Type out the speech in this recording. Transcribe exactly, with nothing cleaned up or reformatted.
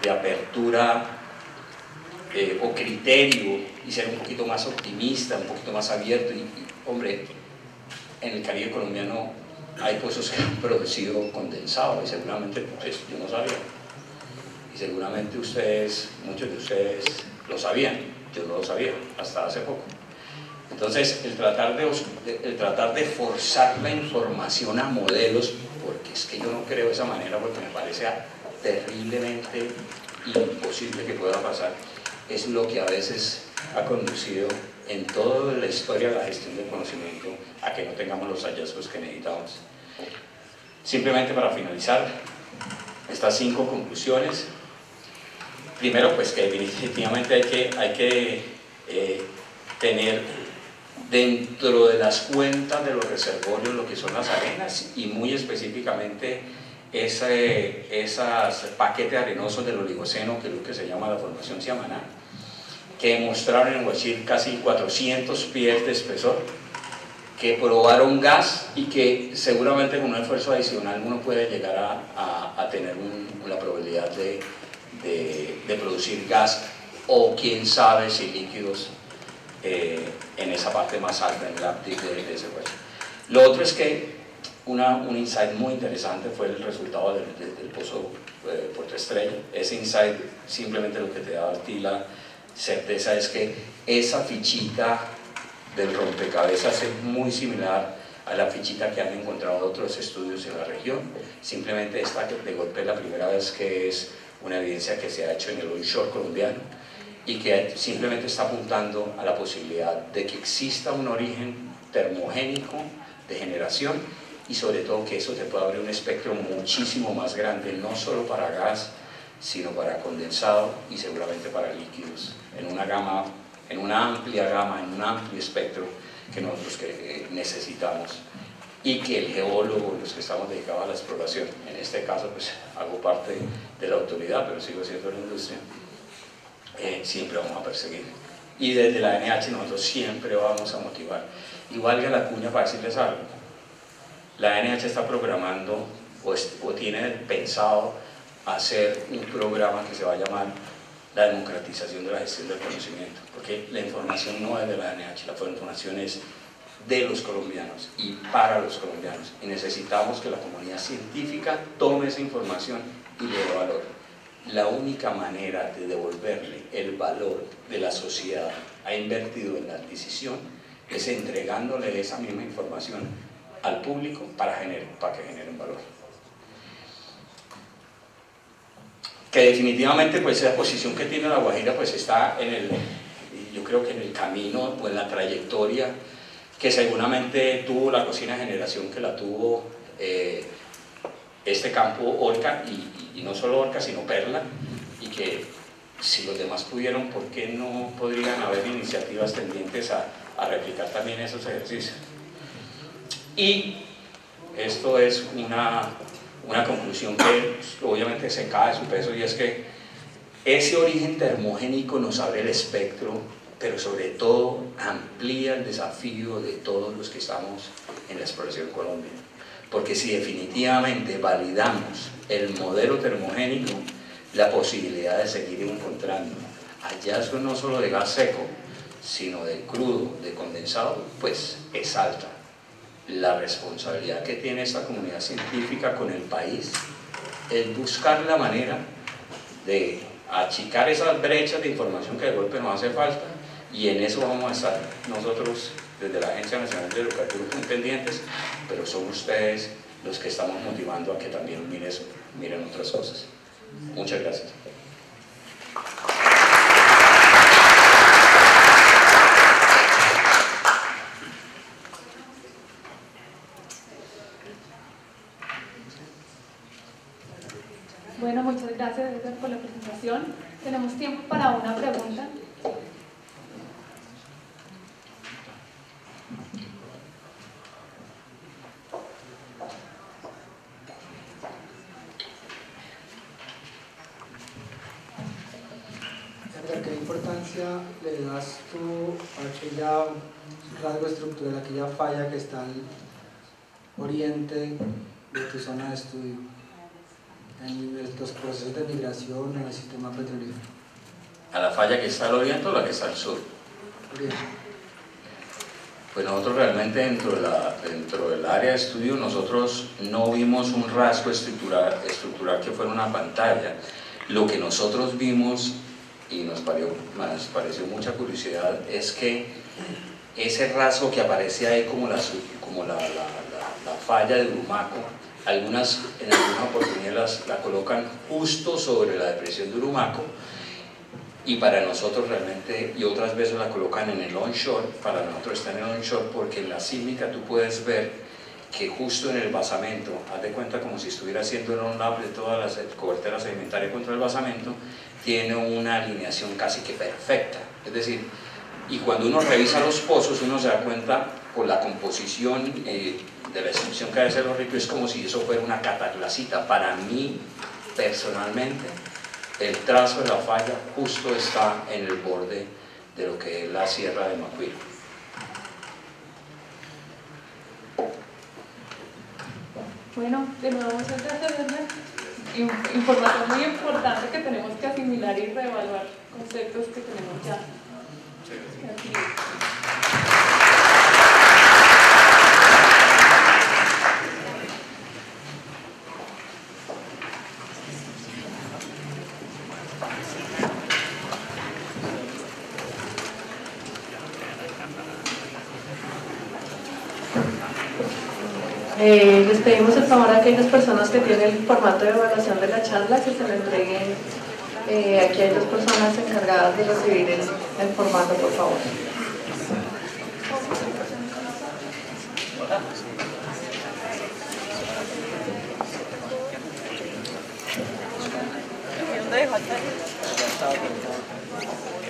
de apertura eh, o criterio y ser un poquito más optimista, un poquito más abierto. Y, y hombre, en el Caribe colombiano hay pozos que han producido condensado y seguramente pues, yo no sabía. Y seguramente ustedes, muchos de ustedes lo sabían, yo no lo sabía hasta hace poco. Entonces, el tratar de, el tratar de forzar la información a modelos, porque es que yo no creo de esa manera, porque me parece terriblemente imposible que pueda pasar, es lo que a veces ha conducido en toda la historia de la gestión del conocimiento a que no tengamos los hallazgos que necesitamos. Simplemente para finalizar, estas cinco conclusiones. Primero, pues que definitivamente hay que, hay que eh, tener dentro de las cuentas de los reservorios lo que son las arenas y muy específicamente ese esas paquetes arenosos del Oligoceno, que es lo que se llama la formación Siamaná, que mostraron en Guachir casi cuatrocientos pies de espesor, que probaron gas y que seguramente con un esfuerzo adicional uno puede llegar a, a, a tener un, la probabilidad de, de, de producir gas o quién sabe si líquidos eh, en esa parte más alta, en el áptico de, de ese hueso. Lo otro es que una, un insight muy interesante fue el resultado del, del, del pozo eh, Puerto Estrella. Ese insight simplemente lo que te da a ti la certeza es que esa fichita del rompecabezas es muy similar a la fichita que han encontrado otros estudios en la región. Simplemente esta de golpe es la primera vez que es una evidencia que se ha hecho en el onshore colombiano y que simplemente está apuntando a la posibilidad de que exista un origen termogénico de generación y sobre todo que eso te pueda abrir un espectro muchísimo más grande, no solo para gas, sino para condensado y seguramente para líquidos, en una gama, en una amplia gama, en un amplio espectro que nosotros que necesitamos y que el geólogo, los que estamos dedicados a la exploración, en este caso pues hago parte de la autoridad, pero sigo siendo de la industria, eh, siempre vamos a perseguir. Y desde la N H nosotros siempre vamos a motivar. Y valga la cuña para decirles algo, la N H está programando o, es, o tiene pensado hacer un programa que se va a llamar la democratización de la gestión del conocimiento, porque la información no es de la N H, la información es de los colombianos y para los colombianos, y necesitamos que la comunidad científica tome esa información y le dé valor. La única manera de devolverle el valor de la sociedad ha invertido en la adquisición es entregándole esa misma información al público para, gener, para que generen valor. Que definitivamente pues esa posición que tiene La Guajira pues está en el, yo creo que en el camino o en la trayectoria que seguramente tuvo la cocina de generación que la tuvo eh, este campo Orca y, y, y no solo Orca sino Perla, y que si los demás pudieron, ¿por qué no podrían haber iniciativas tendientes a, a replicar también esos ejercicios? Y esto es una una conclusión que obviamente se cae de su peso, y es que ese origen termogénico nos abre el espectro, pero sobre todo amplía el desafío de todos los que estamos en la exploración en Colombia, porque si definitivamente validamos el modelo termogénico, la posibilidad de seguir encontrando hallazgos no solo de gas seco, sino de crudo, de condensado, pues es alta. La responsabilidad que tiene esta comunidad científica con el país es buscar la manera de achicar esas brechas de información que de golpe nos hace falta, y en eso vamos a estar nosotros desde la Agencia Nacional de Educación muy pendientes, pero son ustedes los que estamos motivando a que también miren, miren otras cosas. Muchas gracias. Bueno, muchas gracias Edgar, por la presentación. Tenemos tiempo para una pregunta. Edgar, ¿qué importancia le das tú a aquella rasgo estructural, aquella falla que está al oriente de tu zona de estudio? en los procesos de migración en el sistema petrolífero? ¿A la falla que está al oriente o la que está al sur? Oriente. Pues nosotros realmente dentro, de la, dentro del área de estudio nosotros no vimos un rasgo estructural, estructural que fuera una pantalla. Lo que nosotros vimos, y nos pareció, nos pareció mucha curiosidad, es que ese rasgo que aparece ahí como la, como la, la, la, la falla de Urumaco, algunas, en algunas oportunidades la colocan justo sobre la depresión de Urumaco, y para nosotros realmente, y otras veces la colocan en el onshore, para nosotros está en el onshore porque en la sísmica tú puedes ver que justo en el basamento, haz de cuenta como si estuviera haciendo un lap de toda la cobertura sedimentaria contra el basamento, tiene una alineación casi que perfecta, es decir, y cuando uno revisa los pozos uno se da cuenta por la composición eh, de la descripción que hace los ríos, es como si eso fuera una cataclasita. Para mí, personalmente, el trazo de la falla justo está en el borde de lo que es la sierra de Macuiro. Bueno, de nuevo muchas gracias, Edgar. Información muy importante que tenemos que asimilar y reevaluar conceptos que tenemos ya. Aquí. Eh, les pedimos el favor a aquellas personas que tienen el formato de evaluación de la charla que se lo entreguen. Eh, aquí hay dos personas encargadas de recibir el, el formato, por favor. ¿Dónde dejó?